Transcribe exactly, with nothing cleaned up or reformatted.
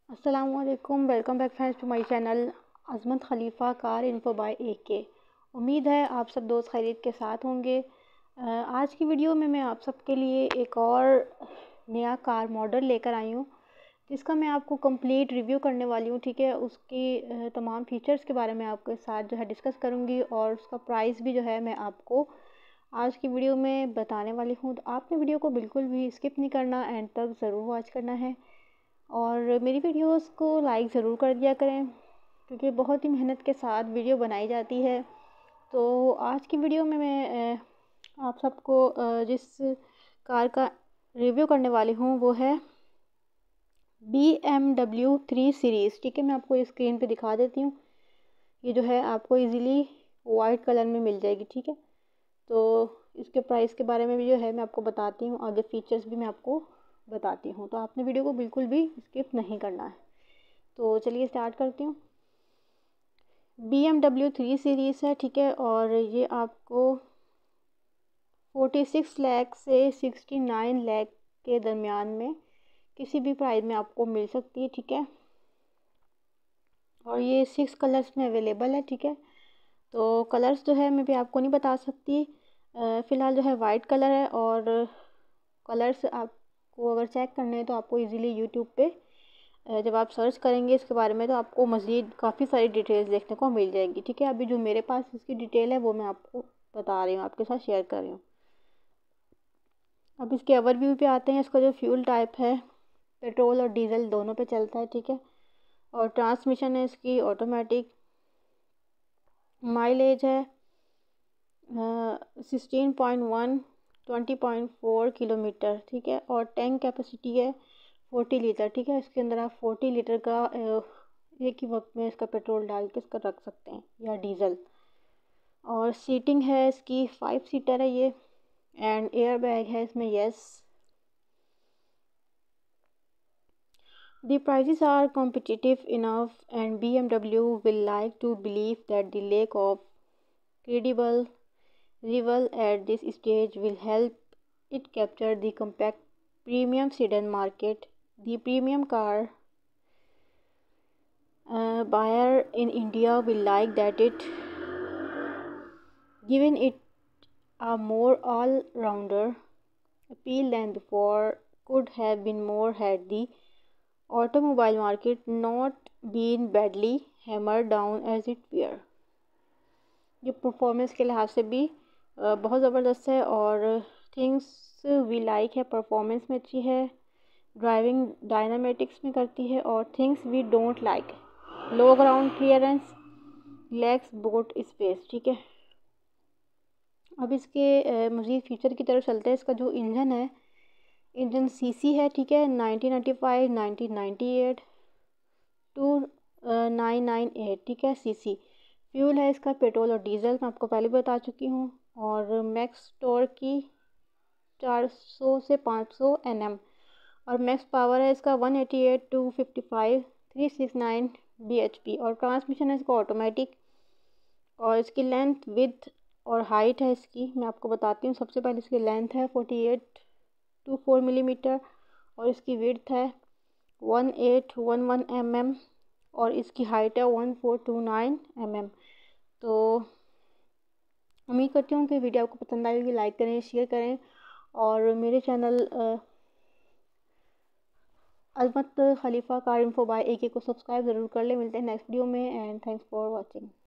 अस्सलामुअलैकुम, welcome back friends to my channel Azmat Khalifa car info by A K. उम्मीद है आप सब दोस्त खैरियत के साथ होंगे। आज की वीडियो में मैं आप सब के लिए एक और नया कार मॉडल लेकर आई हूँ, जिसका मैं आपको कंप्लीट रिव्यू करने वाली हूँ। ठीक है, उसकी तमाम फीचर्स के बारे में आपके साथ जो है डिस्कस करूँगी और उसका प्राइस भी जो है मैं आपको आज की वीडियो में बताने वाली हूँ। तो आपने वीडियो को बिल्कुल भी स्किप नहीं करना, एंड तक ज़रूर वॉच करना है और मेरी वीडियोस को लाइक ज़रूर कर दिया करें, क्योंकि बहुत ही मेहनत के साथ वीडियो बनाई जाती है। तो आज की वीडियो में मैं आप सबको जिस कार का रिव्यू करने वाली हूँ वो है B M W three series. ठीक है, मैं आपको स्क्रीन पे दिखा देती हूँ। ये जो है आपको इजीली वाइट कलर में मिल जाएगी। ठीक है, तो इसके प्राइस के बारे में भी जो है मैं आपको बताती हूँ, आगे फीचर्स भी मैं आपको बताती हूँ। तो आपने वीडियो को बिल्कुल भी स्किप नहीं करना है। तो चलिए स्टार्ट करती हूँ। B M W three series है, ठीक है, और ये आपको फोर्टी सिक्स लाख से सिक्सटी नाइन लाख के दरमियान में किसी भी प्राइस में आपको मिल सकती है। ठीक है, और ये सिक्स कलर्स में अवेलेबल है। ठीक है, तो कलर्स जो है मैं भी आपको नहीं बता सकती। फ़िलहाल जो है वाइट कलर है, और कलर्स आपको अगर चेक करने हैं तो आपको इजीली यूट्यूब पे जब आप सर्च करेंगे इसके बारे में तो आपको मज़ीद काफ़ी सारी डिटेल्स देखने को मिल जाएगी। ठीक है, अभी जो मेरे पास इसकी डिटेल है वो मैं आपको बता रही हूँ, आपके साथ शेयर कर रही हूँ। अब इसके ओवरव्यू पे आते हैं। इसका जो फ्यूल टाइप है पेट्रोल और डीजल दोनों पे चलता है। ठीक है, और ट्रांसमिशन है इसकी ऑटोमेटिक। माइलेज है sixteen point one twenty point four kilometre. ठीक है, और टैंक कैपेसिटी है फोर्टी लीटर। ठीक है, इसके अंदर आप फोर्टी लीटर का एक ही वक्त में इसका पेट्रोल डाल के इसका रख सकते हैं, या डीजल। और सीटिंग है इसकी फाइव सीटर है ये, एंड एयर बैग है इसमें, yes. The prices are competitive enough and B M W will like to believe that the lack of credible rival at this stage will help it capture the compact premium sedan market. The premium car uh, buyer in India will like that it, given it a more all-rounder appeal than before, could have been more had the automobile market not been badly hammered down as it were. ये performance के लिहाज से भी बहुत ज़बरदस्त है, और things we like है परफॉर्मेंस में अच्छी है, ड्राइविंग डायनामेटिक्स में करती है, और things we don't like low ground clearance, lacks boot space. ठीक है, अब इसके मज़ीद फीचर की तरफ चलते हैं। इसका जो इंजन है, इंजन सीसी है। ठीक है, nineteen ninety five nineteen ninety eight two nine nine eight. ठीक है, सीसी। फ्यूल है इसका पेट्रोल और डीजल, मैं आपको पहले बता चुकी हूँ। और मैक्स टॉर्क की चार सौ से पाँच सौ एन एम, और मैक्स पावर है इसका one eighty eight two fifty five three six nine B H P, और ट्रांसमिशन है इसका ऑटोमेटिक। और इसकी लेंथ विथ और हाइट है इसकी मैं आपको बताती हूँ। सबसे पहले इसकी लेंथ है forty eight two four millimetre, और इसकी विड्थ है one eight one one M M, और इसकी हाइट है one four two nine M M. तो उम्मीद करती हूँ कि वीडियो आपको पसंद आएगी। लाइक करें, शेयर करें, और मेरे channel Azmat Khalifa car info by A K को सब्सक्राइब ज़रूर कर लें। मिलते हैं नेक्स्ट वीडियो में, एंड थैंक्स फॉर वॉचिंग।